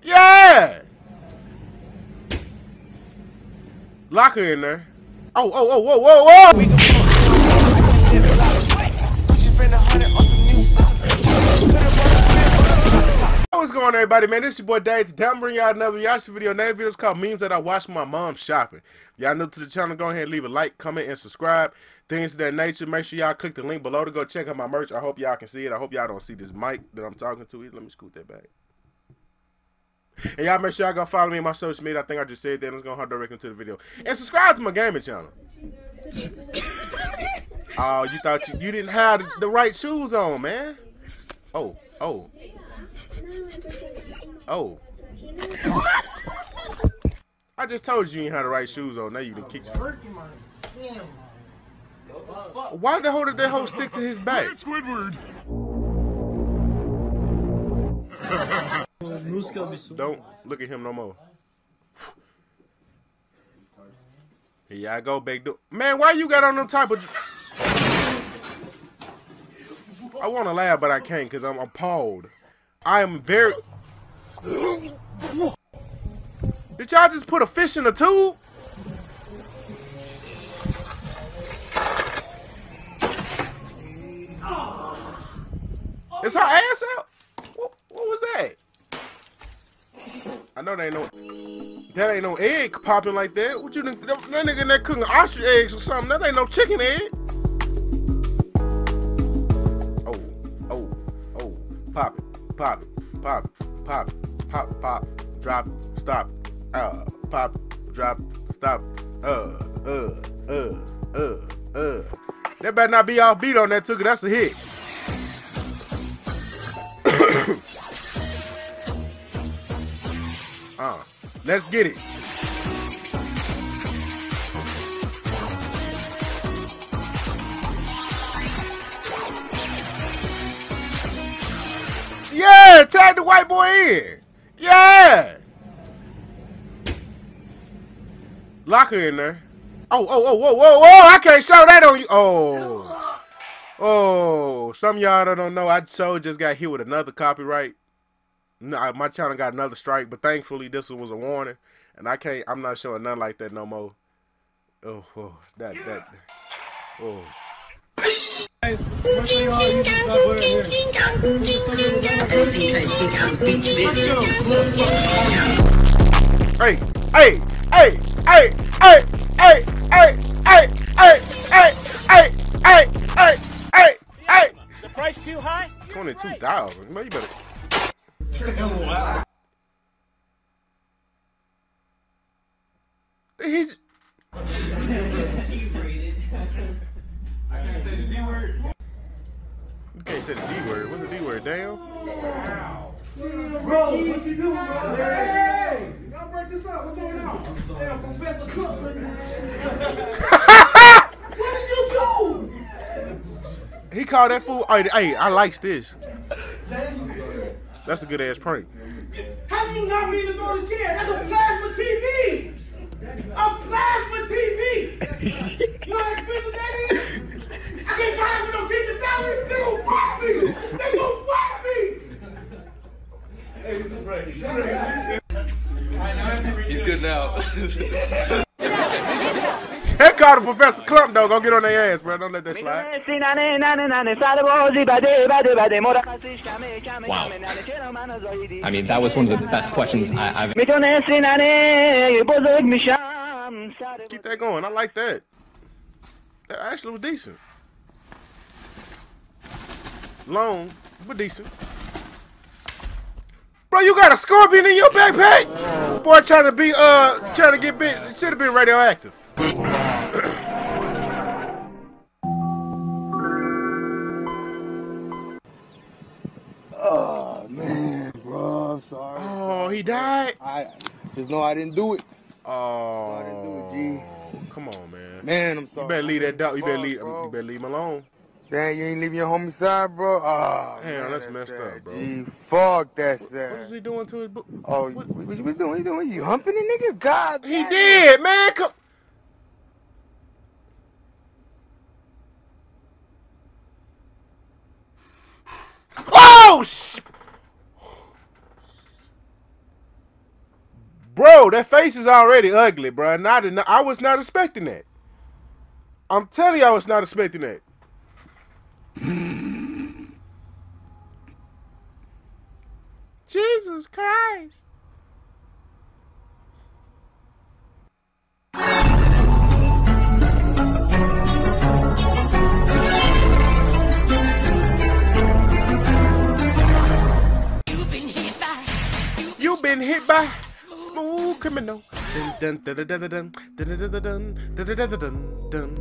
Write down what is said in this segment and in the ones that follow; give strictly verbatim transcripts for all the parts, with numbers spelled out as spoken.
Yeah! Lock her in there. Oh, oh, oh, whoa, whoa, whoa! What's going on, everybody, man? This is your boy Dave. Today I'm bringing y'all another reaction video. Name video is called Memes That I Watched My Mom Shopping. If y'all new to the channel, go ahead and leave a like, comment, and subscribe. Things of that nature. Make sure y'all click the link below to go check out my merch. I hope y'all can see it. I hope y'all don't see this mic that I'm talking to. Let me scoot that back. And y'all make sure y'all go follow me on my social media. I think I just said that. Let's go hard directly into the video. And subscribe to my gaming channel. Oh, you thought you, you didn't have the right shoes on, man. Oh, oh. Oh. I just told you you ain't had the right shoes on. Now you done kicked your... Why the hell did that hoe stick to his back? Squidward. Don't look at him no more. Here I go, big dude. Man, why you got on them type of... I want to laugh, but I can't because I'm appalled. I am very... Did y'all just put a fish in a tube? Is her ass out? What, what was that? I know that ain't no... That ain't no egg popping like that. What you think? That, that nigga in there cooking ostrich eggs or something. That ain't no chicken egg. Oh, oh, oh. Pop it, pop it, pop it, pop it, pop, pop, drop, stop, uh, pop, drop, stop, uh, uh, uh, uh, uh. That better not be off beat on that too, 'cause that's a hit. uh, let's get it. Yeah, tag the white boy in. Yeah. Lock her in there. Oh, oh, oh, whoa, whoa, whoa. I can't show that on you. Oh. Oh. Some of y'all don't know. I so just got hit with another copyright. No, my channel got another strike, but thankfully this one was a warning. And I can't, I'm not showing nothing like that no more. Oh, oh that, that. Oh. Hey, hey, hey, hey, hey, hey, hey, hey, hey, hey, hey, hey, hey, hey, hey. The price too high? Twenty-two thousand. Man, you better. He's. You can't say the D word. What's the D word? Damn. bro, what you doing, bro? Hey, y'all break this up. What's going on? Damn, Professor Cook. What did you do? He called that fool. Hey, hey, I likes this. That's a good ass prank. How do you not mean to go to chair? That's a plasma T V. A plasma T V. You know how expensive that is? I can't buy it with no kitchen salary. They gon' fire me. They gon' fire me. Hey, he's a break. He's good now. That called the Professor Clump though. Go get on their ass, bro. Don't let that slide. Wow. I mean, that was one of the best questions I, I've. Keep that going. I like that. That actually was decent. Long, but decent. Bro, you got a scorpion in your backpack? Boy, trying to be uh, trying to get bit. Should have been radioactive. Oh man, bro, I'm sorry. Oh, he died. I just know I didn't do it. Oh, I didn't do it, G. Come on, man. Man, I'm sorry. You better leave that dog. You better Fuck, leave. bro. You better leave him alone. Damn, you ain't leaving your homie side, bro. Oh, Damn, man, that's, that's messed sad, up, bro. G. Fuck, that's sad. What is he doing to his book? Oh, what, what you been doing? What you doing? You humping the nigga? God, He damn. did, man. Come. Oh, sh Bro, that face is already ugly, bro. Not, I was not expecting that. I'm telling you, I was not expecting that. Jesus Christ. You've been hit by smooth criminal. Dun, dun, dun, dun, dun, dun, dun, dun, dun, dun, dun, dun, dun.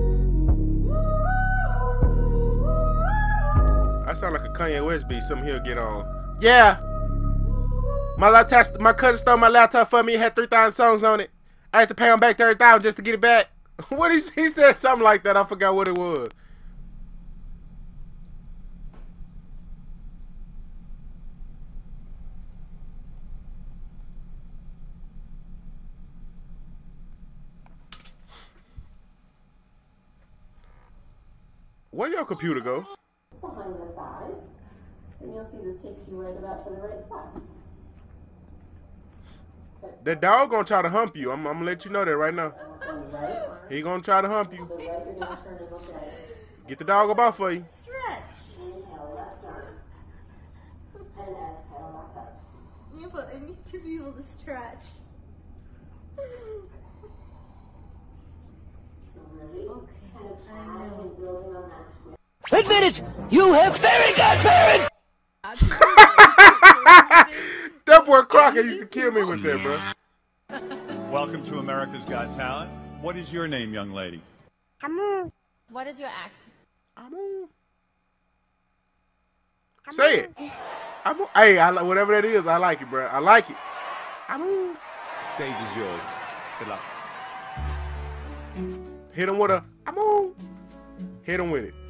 I sound like a Kanye West beat. Something he'll get on. Yeah. My laptop, my cousin stole my laptop for me. It had three thousand songs on it. I had to pay him back thirty thousand just to get it back. What he, he said something like that. I forgot what it was. Where your computer go? Behind the thighs, and you'll see this takes you right about to the right spot. That dog gonna try to hump you. I'm, I'm gonna let you know that right now. He gonna try to hump you. Get the dog up off for you. Stretch. Inhale, left arm. And exhale, back up. Yeah, but I need to be able to stretch. So really, okay. Kind of trying and building on that twist. Admit it! You have very good parents! That boy Crocker used to kill me with that, bro. Welcome to America's Got Talent. What is your name, young lady? Amu. What is your act? Amu. Say it. Amu. Hey, I like whatever that is. I like it, bro. I like it. Amu. Stage is yours. Good luck. Hit him with a Amu. Hit him with it.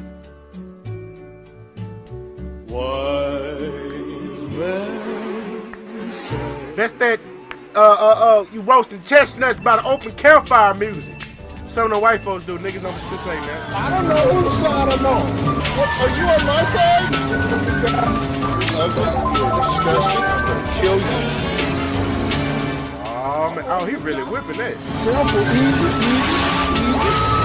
Wise men say. That's that. Uh, uh, uh. You roasting chestnuts by the open campfire music. Some of the white folks do. Niggas don't participate in that. I don't know whose side I'm on. What, are you on my side? You're ugly. You're disgusting. I'm gonna kill you. Oh man. Oh, he really whipping that. Careful, easy, easy, easy.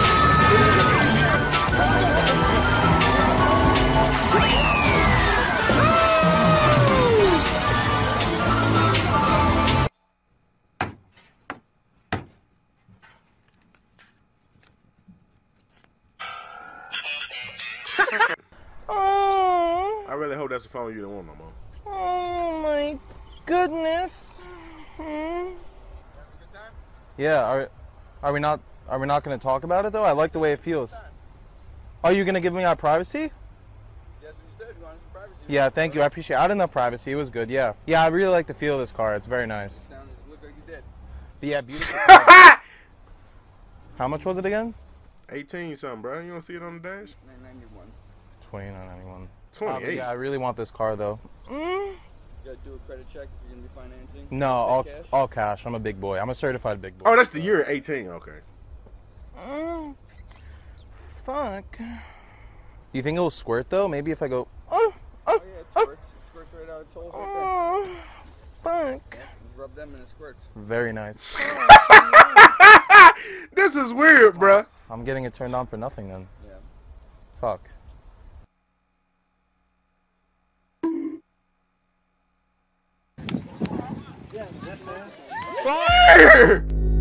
Oh, I really hope that's a phone you don't want no more. oh my goodness. Hmm. Yeah, are are we not are we not going to talk about it though? I like the way it feels. Are you going to give me our privacy? Yes, you said you wanted some privacy. Yeah, thank you. I appreciate it. I had enough privacy. It was good. Yeah. Yeah, I really like the feel of this car. It's very nice. Sounded, looked like you did. But yeah, beautiful. How much was it again? eighteen something, bro. You don't see it on the dash? nine ninety-one. twenty-nine ninety-one. twenty-eight. Yeah, I really want this car though. Mm. You gotta do a credit check if you're gonna be financing. No, all cash? all cash. I'm a big boy. I'm a certified big boy. Oh, that's the year eighteen. Okay. Mm. Fuck. Do you think it'll squirt though? Maybe if I go. Oh, Oh yeah, it squirts. It squirts right out its hole right oh, fuck. there. You rub them and it squirts. Very nice. This is weird, bruh. I'm getting it turned on for nothing then. Yeah. Fuck. Yeah, this is. Fire!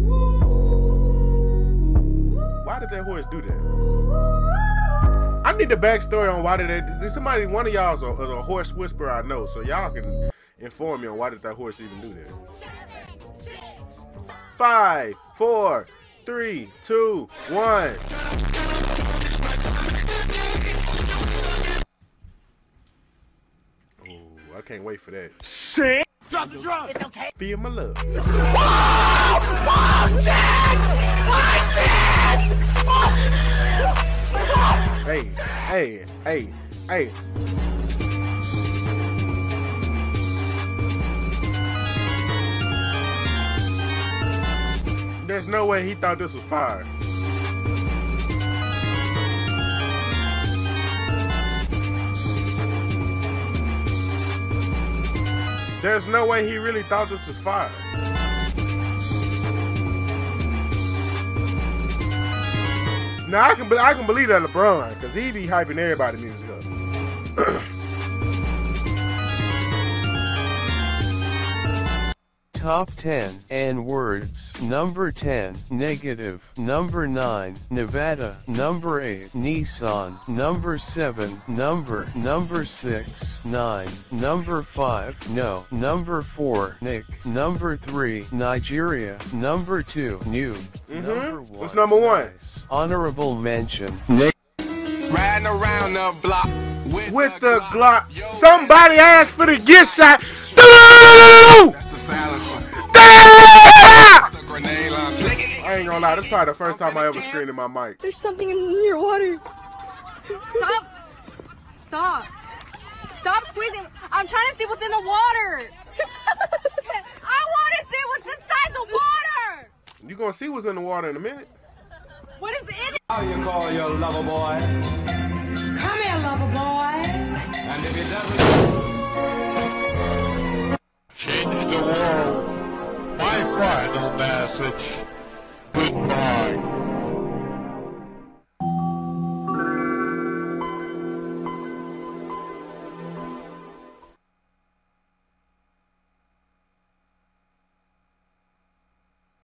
Why did that horse do that? I need the backstory on why did that. There's somebody, one of y'all is a, is a horse whisperer I know, so y'all can inform me on why did that horse even do that. Five, four, three, two, one. Oh, I can't wait for that. Shit! Drop the drum! It's okay! Feel my love. Hey, hey, hey, hey. There's no way he thought this was fire. There's no way he really thought this was fire. Now I can, I can believe that LeBron, because he be hyping everybody music up. Top ten N-words. Number ten, negative. Number nine, Nevada. Number eight, Nissan. Number seven, number. Number six, nine. Number five, no. Number four, Nick. Number three, Nigeria. Number two, new. Mm-hmm. Number one, what's number one? Nice. Honorable mention, Nick. Riding around the block with, with the, the Glock. Glock. Somebody asked for the gift shot. I ain't gonna lie, this is probably the first time I ever screamed in my mic. There's something in your water. Stop. Stop. Stop squeezing. I'm trying to see what's in the water. I want to see what's inside the water. You gonna see what's in the water in a minute. What is in it? How you call your lover boy? Come here, lover boy. And if he doesn't... Change the world.